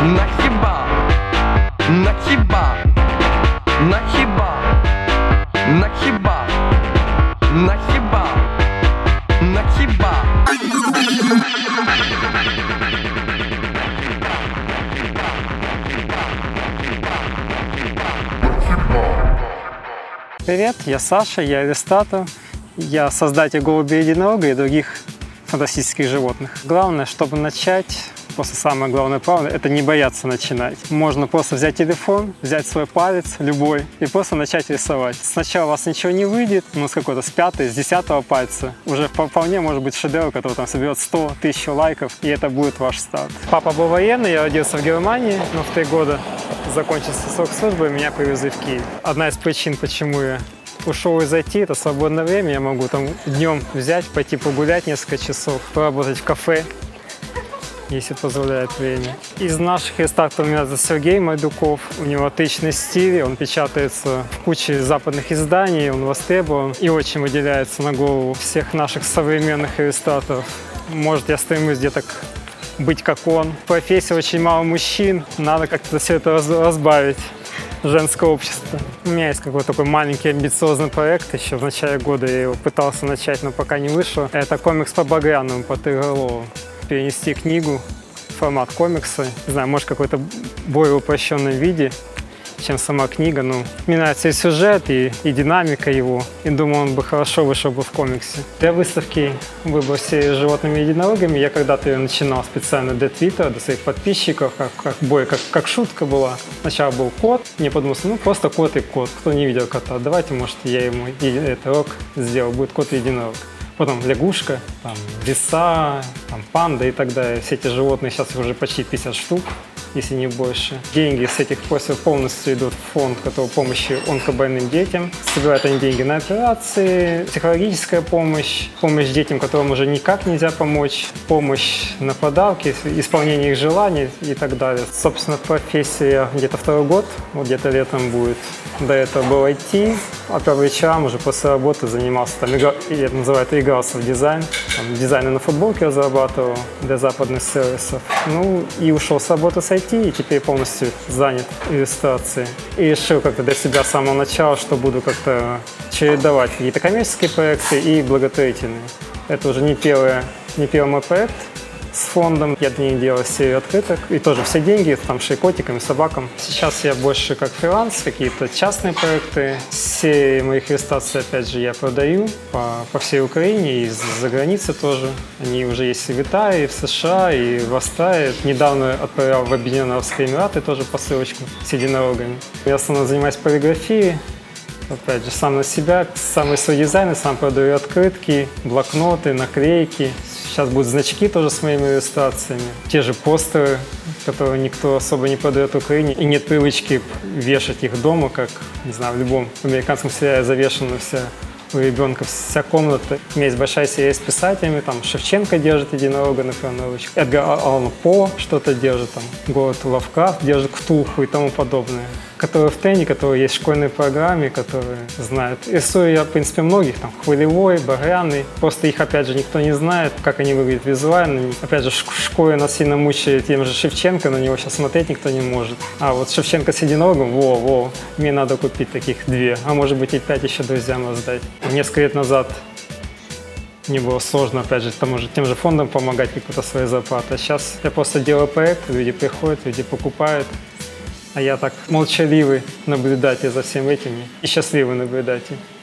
На хіба, на хіба, на хіба, на хіба, на хіба, на хіба. Привет, я Саша, я иллюстратор, я создатель голубя единорога и других фантастических животных. Главное, чтобы начать, просто самое главное правило, это не бояться начинать. Можно просто взять телефон, взять свой палец, любой, и просто начать рисовать. Сначала у вас ничего не выйдет, но с какого-то, с 5-го, с 10-го пальца уже вполне может быть шедевр, который там соберет 100 тысяч лайков, и это будет ваш старт. Папа был военный, я родился в Германии, но в 3 года закончился срок службы, и меня привезли в Киев. Одна из причин, почему я ушел из IT, это свободное время, я могу там днем взять, пойти погулять несколько часов, поработать в кафе, если позволяет время. Из наших иллюстраторов у меня это Сергей Майдуков. У него отличный стиль, он печатается в куче западных изданий, он востребован и очень выделяется на голову всех наших современных иллюстраторов. Может, я стремлюсь где-то быть как он. В профессии очень мало мужчин, надо как-то все это разбавить. Женское общество. У меня есть какой-то такой маленький амбициозный проект. Еще в начале года я его пытался начать, но пока не вышло. Это комикс по Багрянову, по Тыголову. Перенести книгу в формат комикса. Не знаю, может, какой-то более упрощенном виде, чем сама книга. Но мне нравится и сюжет, и динамика его. И думаю, он бы хорошо вышел бы в комиксе. Для выставки выбрал серию с животными единорогами. Я когда-то ее начинал специально для Твиттера, для своих подписчиков, как шутка была. Сначала был кот. Мне подумалось, ну просто кот и кот. Кто не видел кота, давайте, может, я ему единорог сделал. Будет кот-единорог. Потом лягушка, там, лиса, там, панда и так далее. Все эти животные сейчас уже почти 50 штук, если не больше. Деньги с этих постов полностью идут в фонд, который помощи онкобольным детям. Собирают они деньги на операции, психологическая помощь, помощь детям, которым уже никак нельзя помочь, помощь на подарки, исполнение их желаний и так далее. Собственно, профессия где-то 2-й год, вот где-то летом будет. До этого был IT, а по вечерам уже после работы занимался, там, я называю это, игрался в дизайн. Там, дизайны на футболке разрабатывал для западных сервисов. Ну и ушел с работы с IT, и теперь полностью занят иллюстрацией. И решил как-то для себя с самого начала, что буду как-то чередовать какие-то коммерческие проекты и благотворительные. Это уже не первый мой проект с фондом. Я для них делал серию открыток. И тоже все деньги, там, котикам и собакам. Сейчас я больше как фриланс, какие-то частные проекты. Серии моих иллюстраций, опять же, я продаю по всей Украине и за границей тоже. Они уже есть и в Италии, и в США, и в Австралии. Недавно отправлял в Объединенные Арабские Эмираты тоже посылочку с единорогами. Я основном занимаюсь полиграфией. Опять же, сам на себя, самый свой дизайн, сам продаю открытки, блокноты, наклейки. Сейчас будут значки тоже с моими иллюстрациями. Те же постеры, которые никто особо не продает в Украине. И нет привычки вешать их дома, как, не знаю, в любом американском сериале завешена у ребенка вся комната. У меня есть большая серия с писателями, там Шевченко держит единорога, например, на ручке. Эдгар Аллан По что-то держит, там Говард Лавкрафт держит Ктулху и тому подобное. Которые в тренде, которые есть в школьной программе, которые знают. Рисую я, в принципе, многих, там, Хвилевой, Багряный. Просто их, опять же, никто не знает, как они выглядят визуально. Опять же, в школе нас сильно мучили тем же Шевченко, на него сейчас смотреть никто не может. А вот Шевченко с единорогом, мне надо купить таких 2, а может быть и 5 еще друзьям раздать. Несколько лет назад мне было сложно, опять же, тем же фондам помогать, какую-то свою зарплату. А сейчас я просто делаю проект, люди приходят, люди покупают. А я так молчаливый наблюдатель за всем этим и счастливый наблюдатель.